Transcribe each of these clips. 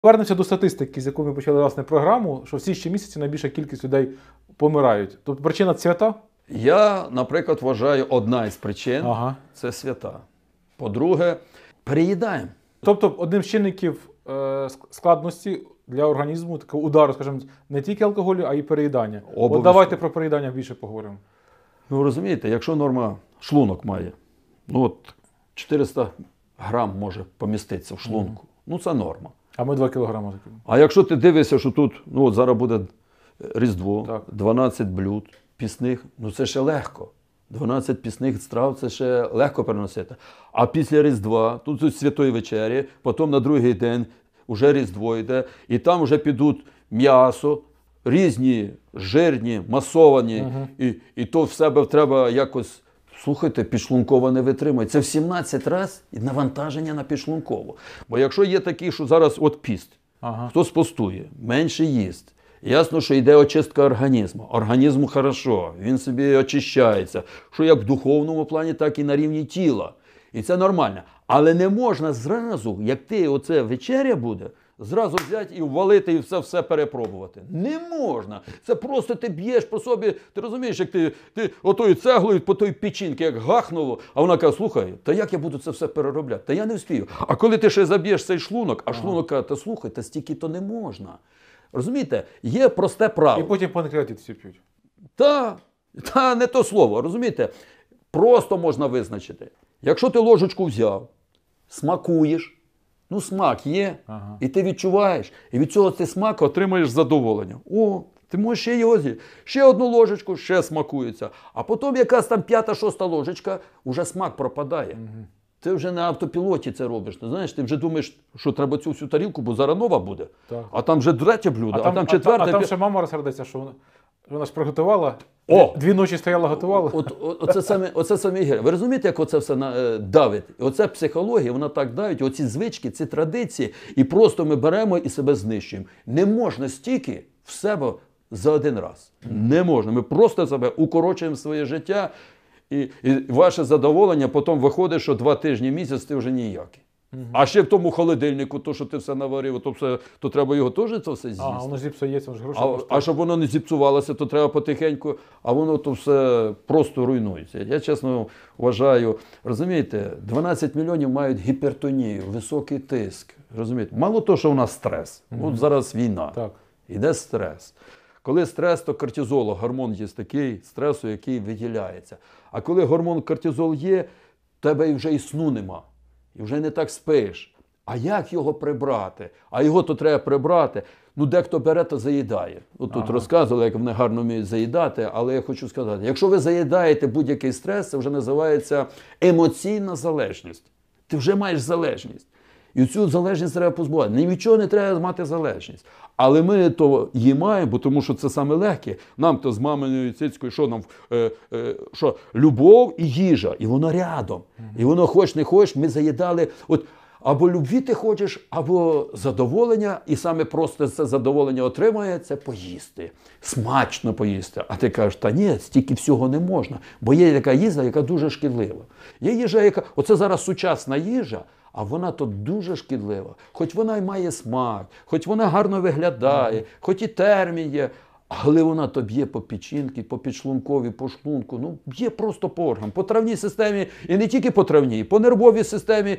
Повернемося до статистики, з якої ми почали власне програму, що в січні місяці найбільша кількість людей помирають. Тобто причина – свята? Я, наприклад, вважаю, одна із причин – це свята. По-друге, переїдаємо. Тобто одним з чинників складності для організму, такого удару, скажімо, не тільки алкоголю, а й переїдання. От давайте про переїдання більше поговоримо. Ну, розумієте, якщо норма шлунок має, ну от 400 грам може поміститися в шлунку, ну це норма. А ми 2 кілограми закинемо. А якщо ти дивишся, що тут, ну от зараз буде Різдво, Так. 12 блюд пісних, ну це ще легко. 12 пісних страв, це ще легко переносити. А після Різдва, тут Святої вечері, потім на другий день вже Різдво йде, і там вже підуть м'ясо, різні, жирні, масовані, і то в себе треба якось, слухайте, підшлункова не витримує. Це в 17 разів навантаження на підшлункову. Бо якщо є такі, що зараз от піст, хтось постує, менше їсть, ясно, що йде очистка організму. Організму хорошо, він собі очищається. Що як в духовному плані, так і на рівні тіла. І це нормально. Але не можна зразу, як ти оце вечеря буде, зразу взяти і ввалити і все перепробувати. Не можна. Це просто ти б'єш по собі, ти розумієш, як ти отою цеглою по той печінки, як гахнуло, а вона каже, слухай, та як я буду це все переробляти? Та я не встиг. А коли ти ще заб'єш цей шлунок, а шлунок каже, та слухай, та стільки то не можна. Розумієте, є просте правило. І потім панкреатит всі п'ють. Та не то слово, розумієте? Просто можна визначити. Якщо ти ложечку взяв, смакуєш, ну смак є, і ти відчуваєш, і від цього ти смак отримаєш задоволення. О, ти можеш ще його з'їсти. Ще одну ложечку, ще смакується. А потім якась там 5-6 ложечка, вже смак пропадає. Ти вже на автопілоті це робиш. Ти знаєш, ти вже думаєш, що треба цю всю тарілку, бо зараз нова буде. Так. А там вже третє блюдо, а там четверте. А там ще мама розсердиться, що вона ж приготувала. 2 ночі стояла, готувала. Оце саме гірше. Ви розумієте, як оце все давить? Оця психологія, вона так давить, оці звички, ці традиції, і просто ми беремо і себе знищуємо. Не можна стільки в себе за один раз. Не можна. Ми просто себе укорочуємо своє життя, і ваше задоволення потім виходить, що 2 тижні, місяць ти вже ніякий. А ще в тому холодильнику, то, що ти все наварив, то треба його теж це все з'їсти. Воно зіпсується, воно ж гроші коштує. А щоб воно не зіпсувалося, то треба потихеньку, а воно то все просто руйнується. Я чесно вважаю, розумієте, 12 мільйонів мають гіпертонію, високий тиск. Розумієте? Мало того, що у нас стрес. От зараз війна. Так. Іде стрес. Коли стрес, то кортизол, гормон є такий стресу, який виділяється. А коли гормон кортизол є, тебе вже і сну нема. І вже не так спиш. А як його прибрати? А його то треба прибрати. Ну, дехто бере, то заїдає. От тут розказували, як вони гарно вміють заїдати, але я хочу сказати, якщо ви заїдаєте будь-який стрес, це вже називається емоційна залежність. Ти вже маєш залежність. І цю залежність треба позбувати. Ні від чого не треба мати залежність. Але ми то її маємо, бо тому що це саме легке. Нам то з маминою цицькою, що нам, що любов і їжа, і воно рядом. І воно хоч не хоч, ми заїдали, от або любві ти хочеш, або задоволення, і саме просто це задоволення отримує, це поїсти. Смачно поїсти. А ти кажеш, та ні, стільки всього не можна. Бо є така їжа, яка дуже шкідлива. Є їжа, яка, оце зараз сучасна їжа, а вона то дуже шкідлива. Хоч вона й має смак, хоч вона гарно виглядає, хоч і термін є, але вона то б'є по печінці, по підшлунковій, по шлунку, ну б'є просто по органам, по травній системі, і не тільки по травній, по нервовій системі.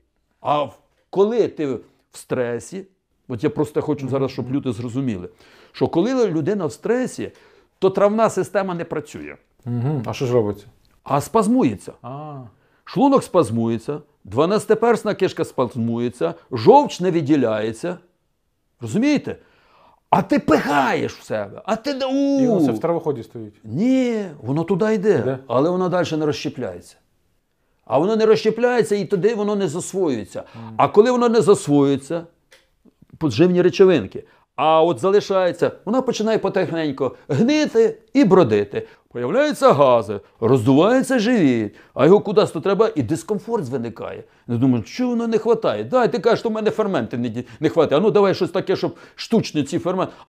А коли ти в стресі, от я просто хочу зараз, щоб люди зрозуміли, що коли людина в стресі, то травна система не працює. А що ж робиться? А спазмується. Шлунок спазмується, 12-персна кишка спазмується, жовч не виділяється. Розумієте? А ти пихаєш в себе. І воно все в травоході стоїть. Ні, воно туди йде, але воно далі не розщепляється. А воно не розщепляється і тоді воно не засвоюється. А коли воно не засвоюється, поживні речовинки, а от залишається, вона починає потихеньку гнити і бродити. Появляються гази, роздувається живіт, а його кудись то треба, і дискомфорт виникає. Я думаю, що воно не вистачає? Дай, ти кажеш, що в мене ферменти не вистачає. А ну давай щось таке, щоб штучні ці ферменти.